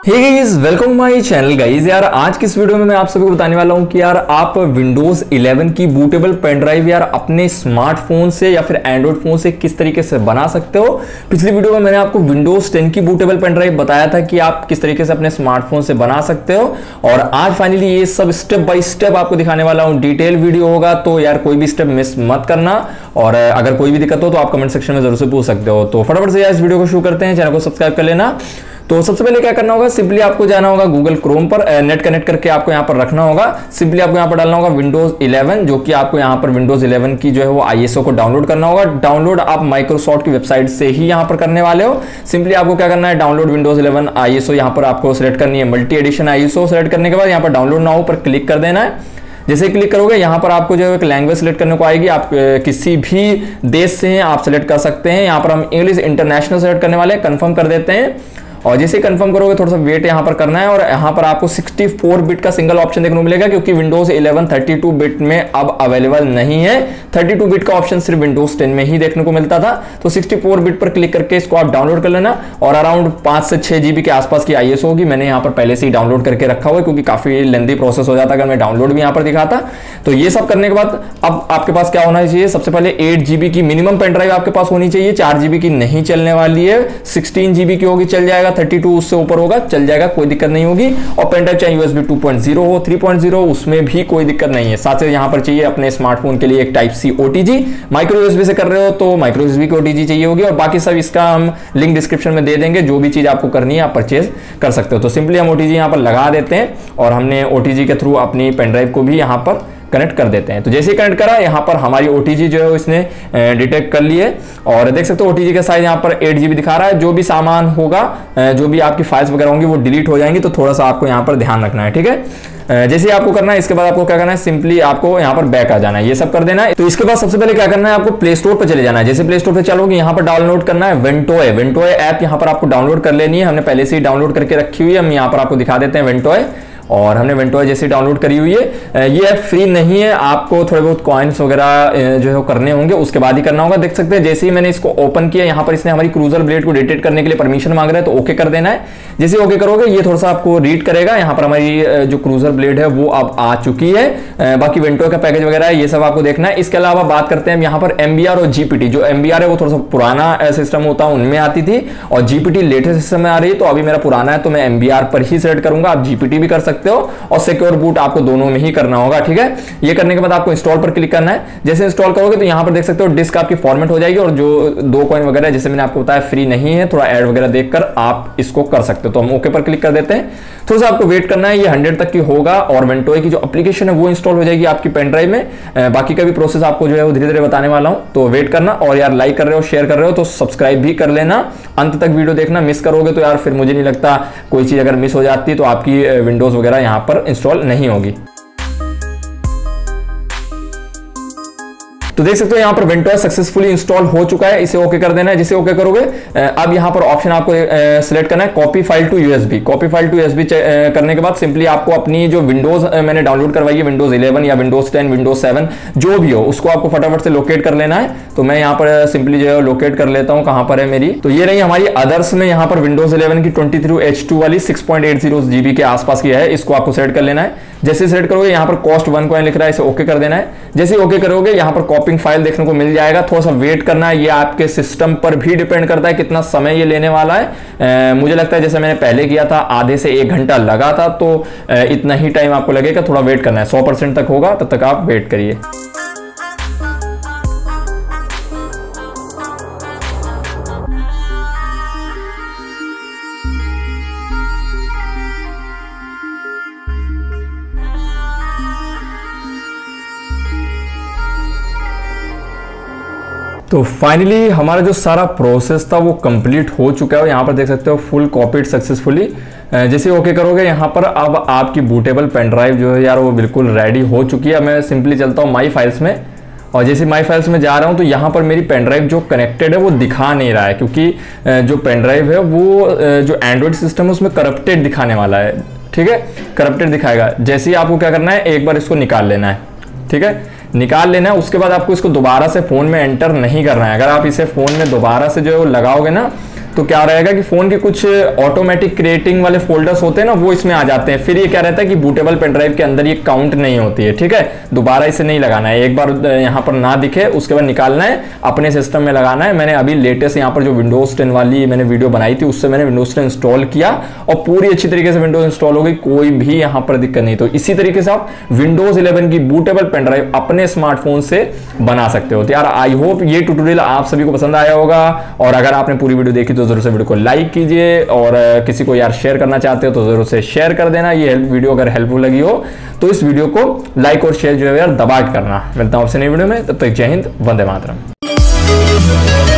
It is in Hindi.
Hey guys, welcome my channel guys. यार आज की इस वीडियो में मैं आप सभी को बताने वाला हूं कि यार आप विंडोज 11 की बूटेबल पेन ड्राइव यार अपने स्मार्टफोन से या फिर एंड्रॉइड फोन से किस तरीके से बना सकते हो। पिछली वीडियो में मैंने आपको विंडोज 10 की बूटेबल पेन ड्राइव बताया था कि आप किस तरीके से अपने स्मार्टफोन से बना सकते हो, और आज फाइनली ये सब स्टेप बाय स्टेप आपको दिखाने वाला हूँ। डिटेल वीडियो होगा तो यार कोई भी स्टेप मिस मत करना, और अगर कोई भी दिक्कत हो तो आप कमेंट सेक्शन में जरूर से पूछ सकते हो। तो फटाफट से यार इस वीडियो को शुरू करते हैं, चैनल को सब्सक्राइब कर लेना। तो सबसे पहले क्या करना होगा, सिंपली आपको जाना होगा गूगल क्रोम पर, नेट कनेक्ट करके आपको यहाँ पर रखना होगा। सिंपली आपको यहाँ पर डालना होगा विंडोज 11, जो कि आपको यहाँ पर विंडोज 11 की जो है वो आईएसओ को डाउनलोड करना होगा। डाउनलोड आप माइक्रोसॉफ्ट की वेबसाइट से ही यहाँ पर करने वाले हो। सिंपली आपको क्या करना है, डाउनलोड विंडोज 11 आईएसओ यहाँ पर आपको सिलेक्ट करनी है, मल्टी एडिशन आईएसओ। सेलेक्ट करने के बाद यहाँ पर डाउनलोड नाउ पर क्लिक कर देना है। जैसे क्लिक करोगे यहाँ पर आपको जो एक लैंग्वेज सेलेक्ट करने को आएगी, आप किसी भी देश से हैं आप सेलेक्ट कर सकते हैं। यहाँ पर हम इंग्लिश इंटरनेशनल सेलेक्ट करने वाले हैं, कंफर्म कर देते हैं। और जैसे कंफर्म करोगे थोड़ा सा वेट यहाँ पर करना है, और यहाँ पर आपको 64 बिट का सिंगल ऑप्शन देखने को मिलेगा, क्योंकि विंडोज 11 32 बिट में अब अवेलेबल नहीं है। 32 बिट का ऑप्शन सिर्फ विंडोज 10 में ही देखने को मिलता था। तो 64 बिट पर क्लिक करके इसको आप डाउनलोड कर लेना, और अराउंड 5 से 6 जीबी के आसपास की आईएसओ होगी। मैंने यहाँ पर पहले से ही डाउनलोड करके रखा हुआ है, क्योंकि काफी लेंथी प्रोसेस हो जाता अगर मैं डाउनलोड भी यहाँ पर दिखाता। तो ये सब करने के बाद अब आपके पास क्या होना चाहिए, सबसे पहले 8 जीबी की मिनिमम पेन ड्राइव आपके पास होनी चाहिए। 4 जीबी की नहीं चलने वाली है, 16 जीबी की होगी चल जाएगा, 32 उससे ऊपर होगा चल जाएगा, कोई दिक्कत नहीं होगी। और पेन ड्राइव चाहे यूएसबी 2.0 हो 3.0 उसमें भी कोई दिक्कत नहीं है। साथ ही यहाँ पर चाहिए अपने स्मार्टफोन के लिए एक type C OTG. Micro USB से कर रहे हो तो माइक्रो यूएसबी की ओटीजी चाहिए होगी, और बाकी सब इसका हम लिंक डिस्क्रिप्शन में दे देंगे। जो भी चीज आपको करनी है आप परचेज कर सकते हो। तो सिंपली हम ओटीजी यहाँ पर लगा देते हैं, और हमने ओटीजी के थ्रू अपनी पेन ड्राइव को भी यहाँ पर कनेक्ट कर देते हैं। तो जैसे ही कनेक्ट करा, यहाँ पर हमारी ओटीजी जो है इसने डिटेक्ट कर ली है, और देख सकते हो ओटीजी का साइज यहाँ पर 8 जीबी दिखा रहा है। जो भी सामान होगा, जो भी आपकी फाइल्स वगैरह होंगी वो डिलीट हो जाएंगी, तो थोड़ा सा आपको यहाँ पर ध्यान रखना है, ठीक है। जैसे आपको करना है, इसके बाद आपको क्या करना है, सिंपली आपको यहाँ पर बैक आ जाना है, ये सब कर देना है। तो इसके बाद सबसे पहले क्या करना है, आपको प्ले स्टोर पर चले जाना है। जैसे प्ले स्टोर पर चलोगे यहाँ पर डाउनलोड करना है वेंटोए ऐप, यहाँ पर आपको डाउनलोड कर लेनी है। हमने पहले से ही डाउनलोड करके रखी हुई है, हम यहाँ पर आपको दिखा देते हैं वेंटोए। और हमने वेंटोए जैसे डाउनलोड करी हुई है। ये ऐप फ्री नहीं है, आपको थोड़े बहुत कॉइन्स वगैरह जो है करने होंगे, उसके बाद ही करना होगा। देख सकते हैं जैसे ही मैंने इसको ओपन किया, यहाँ पर इसने हमारी क्रूजर ब्लेड को डिटेक्ट करने के लिए परमिशन मांग रहा है, तो ओके कर देना है। जैसे ओके करोगे ये थोड़ा सा आपको रीड करेगा। यहाँ पर हमारी जो क्रूजर ब्लेड है वो अब आ चुकी है। बाकी वेंटोए का पैकेज वगैरह है, ये सब आपको देखना है। इसके अलावा बात करते हैं यहाँ पर एमबीआर और जीपीटी। जो एमबीआर है वो थोड़ा सा पुराना सिस्टम होता है, उनमें आती थी, और जीपीटी लेटेस्ट सिस्टम में आ रही है। तो अभी मेरा पुराना है तो मैं एमबीआर पर ही सेलेक्ट करूंगा, आप जीपीटी भी कर सकते हो, और सिक्योर बूट आपको दोनों में ही करना होगा, ठीक है। ये करने के बाद आपको इंस्टॉल पर क्लिक करना है। जैसे इंस्टॉल करोगे तो यहाँ पर देख सकते हो डिस्क आपकी फॉर्मेट हो जाएगी, और जो 2 कॉइन वगैरह जैसे मैंने आपको बताया फ्री नहीं है, थोड़ा ऐड वगैरह देखकर आप इसको कर सकते हो। तो हम ओके पर क्लिक कर देते हैं। थोड़ा सा आपको वेट करना है, ये 100 तक की होगा, और वेंटोए की जो एप्लीकेशन है वो इंस्टॉल हो जाएगी आपकी पेन ड्राइव में। बाकी का भी प्रोसेस आपको जो है वो धीरे धीरे बताने वाला हूं, तो वेट करना। और यार लाइक कर रहे हो, शेयर कर रहे हो तो सब्सक्राइब भी कर लेना, अंत तक वीडियो देखना। मिस करोगे तो यार फिर मुझे नहीं लगता, कोई चीज अगर मिस हो जाती है तो आपकी विंडोज वगैरह यहाँ पर इंस्टॉल नहीं होगी। तो देख सकते हो यहाँ पर वेंटोए सक्सेसफुली इंस्टॉल हो चुका है, इसे ओके कर देना है। जिसे ओके करोगे अब यहाँ पर ऑप्शन आपको सिलेक्ट करना है copy file to USB. Copy file to USB करने के बाद सिंपली आपको अपनी जो विंडोज मैंने डाउनलोड करवाई है, विंडोज 11 या विंडोज 10 विंडोज 7 जो भी हो, उसको आपको फटाफट से लोकेट कर लेना है। तो मैं यहाँ पर सिंपली जो है लोकेट कर लेता हूँ, कहाँ पर है मेरी। तो ये रही हमारी अदर्स में यहाँ पर विंडोज 11 की 23H2 वाली 6.80 जीबी के आसपास की है, इसको आपको सेलेक्ट कर लेना है। जैसे सेलेक्ट करोगे यहाँ पर कॉस्ट 1 कॉइन लिख रहा है, इसे ओके कर देना है। जैसे ओके करोगे यहाँ पर कॉपिंग फाइल देखने को मिल जाएगा, थोड़ा सा वेट करना है। ये आपके सिस्टम पर भी डिपेंड करता है कितना समय ये लेने वाला है। मुझे लगता है जैसे मैंने पहले किया था आधे से 1 घंटा लगा था, तो इतना ही टाइम आपको लगेगा। थोड़ा वेट करना है, 100% तक होगा, तब तक आप वेट करिए। तो फाइनली हमारा जो सारा प्रोसेस था वो कंप्लीट हो चुका है। यहाँ पर देख सकते हो फुल कॉपीड सक्सेसफुली। जैसे ओके करोगे यहाँ पर अब आपकी बूटेबल पेन ड्राइव जो है यार वो बिल्कुल रेडी हो चुकी है। मैं सिंपली चलता हूँ माई फाइल्स में, और जैसे माई फाइल्स में जा रहा हूँ तो यहाँ पर मेरी पेन ड्राइव जो कनेक्टेड है वो दिखा नहीं रहा है, क्योंकि जो पेन ड्राइव है वो जो एंड्रॉइड सिस्टम है उसमें करप्टेड दिखाने वाला है, ठीक है। करप्टेड दिखाएगा। जैसे ही आपको क्या करना है, एक बार इसको निकाल लेना है, ठीक है, निकाल लेना है। उसके बाद आपको इसको दोबारा से फोन में एंटर नहीं करना है। अगर आप इसे फोन में दोबारा से जो है वो लगाओगे ना, तो क्या रहेगा कि फोन के कुछ ऑटोमेटिक क्रिएटिंग वाले फोल्डर्स होते हैं ना, वो इसमें आ जाते हैं। फिर ये क्या रहता है कि बूटेबल पेन ड्राइव के अंदर ये काउंट नहीं होती है, ठीक है। दोबारा इसे नहीं लगाना है, एक बार यहाँ पर ना दिखे उसके बाद निकालना है, अपने सिस्टम में लगाना है। मैंने अभी लेटेस्ट यहाँ पर जो विंडोज 10 वाली मैंने वीडियो बनाई थी, उससे मैंने विंडोज 10 इंस्टॉल किया और पूरी अच्छी तरीके से विंडोज इंस्टॉल हो गई, कोई भी यहाँ पर दिक्कत नहीं। तो इसी तरीके से आप विंडोज 11 की बूटेबल पेन ड्राइव अपने स्मार्टफोन से बना सकते हो। तो यार आई होप ये ट्यूटोरियल आप सभी को पसंद आया होगा, और अगर आपने पूरी वीडियो देखी तो जरूर से वीडियो को लाइक कीजिए, और किसी को यार शेयर करना चाहते हो तो जरूर से शेयर कर देना। ये वीडियो अगर हेल्पफुल लगी हो तो इस वीडियो को लाइक और शेयर जो है यार दबा के करना। मिलता हूं आपसे नई वीडियो में, तब तक जय हिंद, वंदे मातरम।